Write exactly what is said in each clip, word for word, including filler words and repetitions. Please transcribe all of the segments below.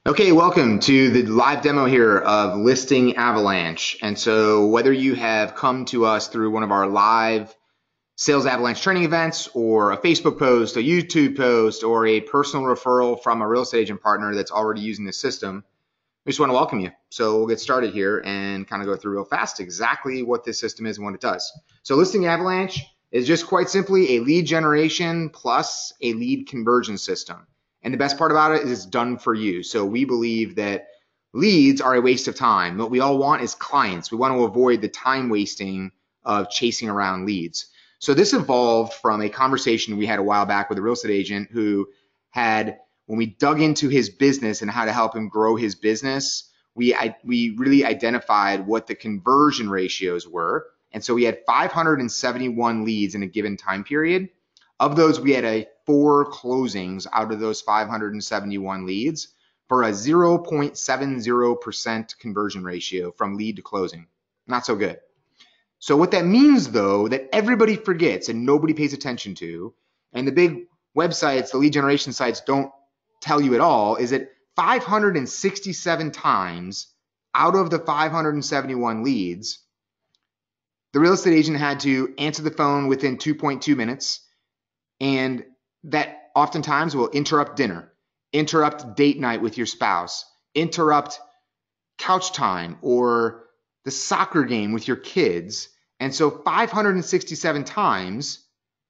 Okay, welcome to the live demo here of Listing Avalanche. And so whether you have come to us through one of our live Sales Avalanche training events or a Facebook post, a YouTube post, or a personal referral from a real estate agent partner that's already using the system, we just want to welcome you. So we'll get started here and kind of go through real fast exactly what this system is and what it does. So Listing Avalanche is just quite simply a lead generation plus a lead conversion system. And the best part about it is it's done for you. So we believe that leads are a waste of time. What we all want is clients. We want to avoid the time wasting of chasing around leads. So this evolved from a conversation we had a while back with a real estate agent who had, when we dug into his business and how to help him grow his business, we, I, we really identified what the conversion ratios were. And so we had five hundred seventy-one leads in a given time period. Of those, we had a four closings out of those five hundred seventy-one leads for a zero point seven zero percent conversion ratio from lead to closing. Not so good. So what that means, though, that everybody forgets and nobody pays attention to, and the big websites, the lead generation sites don't tell you at all, is that five hundred sixty-seven times out of the five hundred seventy-one leads, the real estate agent had to answer the phone within two point two minutes, and that oftentimes will interrupt dinner, interrupt date night with your spouse, interrupt couch time or the soccer game with your kids. And so five hundred sixty-seven times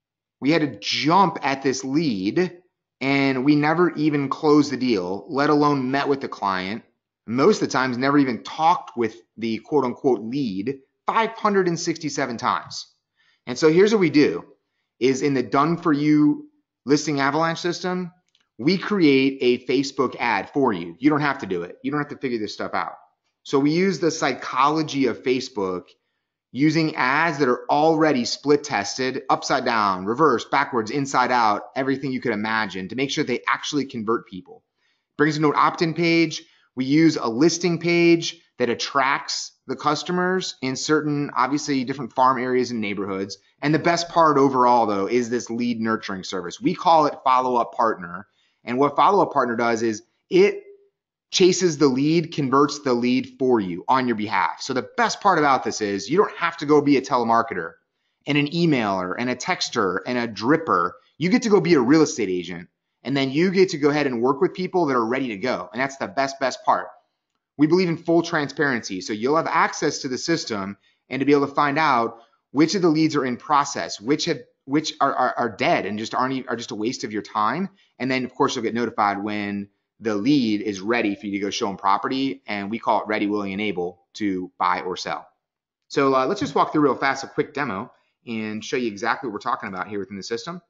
we had to jump at this lead, and we never even closed the deal, let alone met with the client. Most of the times never even talked with the quote unquote lead, five hundred sixty-seven times. And so here's what we do is in the done for you Listing Avalanche system, we create a Facebook ad for you. You don't have to do it. You don't have to figure this stuff out. So we use the psychology of Facebook using ads that are already split tested, upside down, reverse, backwards, inside out, everything you could imagine to make sure they actually convert people. Brings them to an opt-in page. We use a listing page that attracts the customers in certain, obviously, different farm areas and neighborhoods. And the best part overall, though, is this lead nurturing service. We call it Follow-Up Partner. And what Follow-Up Partner does is it chases the lead, converts the lead for you on your behalf. So the best part about this is you don't have to go be a telemarketer and an emailer and a texter and a dripper. You get to go be a real estate agent. And then you get to go ahead and work with people that are ready to go. And that's the best, best part. We believe in full transparency. So you'll have access to the system and to be able to find out which of the leads are in process, which have which are, are, are dead and just aren't are just a waste of your time. And then, of course, you'll get notified when the lead is ready for you to go show them property. And we call it ready, willing, and able to buy or sell. So uh, let's just walk through real fast a quick demo and show you exactly what we're talking about here within the system.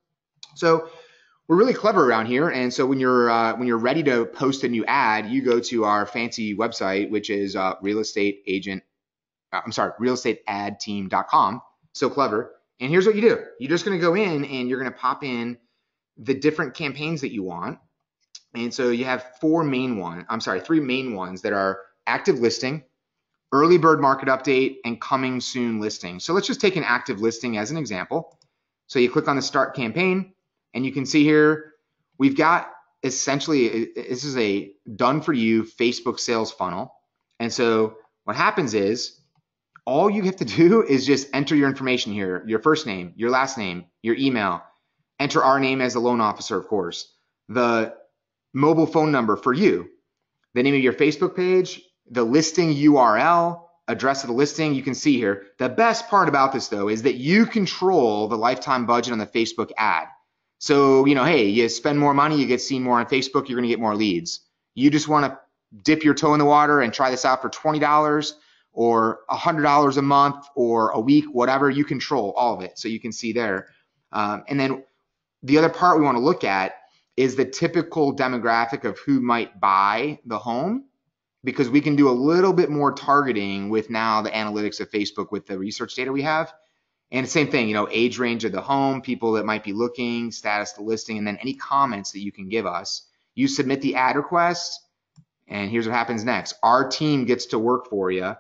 So we're really clever around here, and so when you're uh, when you're ready to post a new ad, you go to our fancy website, which is uh, real estate agent. Uh, I'm sorry, real estate ad team dot com. So clever. And here's what you do: you're just going to go in and you're going to pop in the different campaigns that you want. And so you have four main ones. I'm sorry, three main ones that are active listing, early bird market update, and coming soon listing. So let's just take an active listing as an example. So you click on the start campaign. And you can see here, we've got essentially, this is a done for you Facebook sales funnel. And so what happens is all you have to do is just enter your information here, your first name, your last name, your email, enter our name as the loan officer, of course, the mobile phone number for you, the name of your Facebook page, the listing U R L, address of the listing. You can see here. The best part about this, though, is that you control the lifetime budget on the Facebook ad. So, you know, hey, you spend more money, you get seen more on Facebook, you're going to get more leads. You just want to dip your toe in the water and try this out for twenty dollars or one hundred dollars a month or a week, whatever, you control all of it. So you can see there. Um, and then the other part we want to look at is the typical demographic of who might buy the home, because we can do a little bit more targeting with now the analytics of Facebook with the research data we have. And the same thing, you know, age range of the home, people that might be looking, status of the listing, and then any comments that you can give us. You submit the ad request, and here's what happens next. Our team gets to work for you,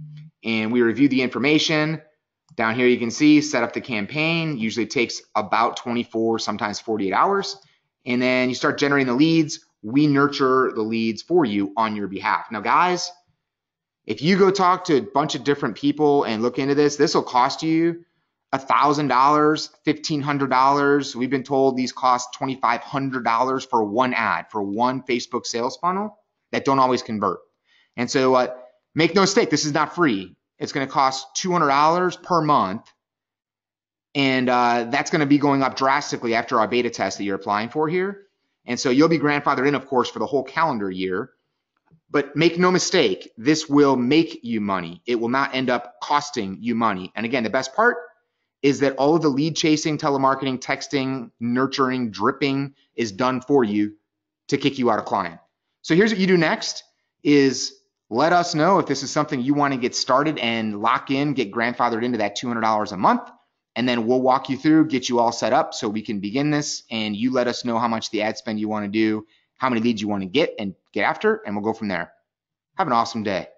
and we review the information. Down here you can see set up the campaign. Usually takes about twenty-four, sometimes forty-eight hours. And then you start generating the leads. We nurture the leads for you on your behalf. Now, guys, if you go talk to a bunch of different people and look into this, this will cost you one thousand dollars, fifteen hundred dollars. We've been told these cost twenty-five hundred dollars for one ad, for one Facebook sales funnel that don't always convert. And so uh, make no mistake, this is not free. It's going to cost two hundred dollars per month. And uh, that's going to be going up drastically after our beta test that you're applying for here. And so you'll be grandfathered in, of course, for the whole calendar year. But make no mistake, this will make you money. It will not end up costing you money. And again, the best part is that all of the lead chasing, telemarketing, texting, nurturing, dripping is done for you to kick you out a client. So here's what you do next is let us know if this is something you want to get started and lock in, get grandfathered into that two hundred dollars a month. And then we'll walk you through, get you all set up so we can begin this. And you let us know how much the ad spend you want to do, how many leads you want to get and get after, and we'll go from there. Have an awesome day.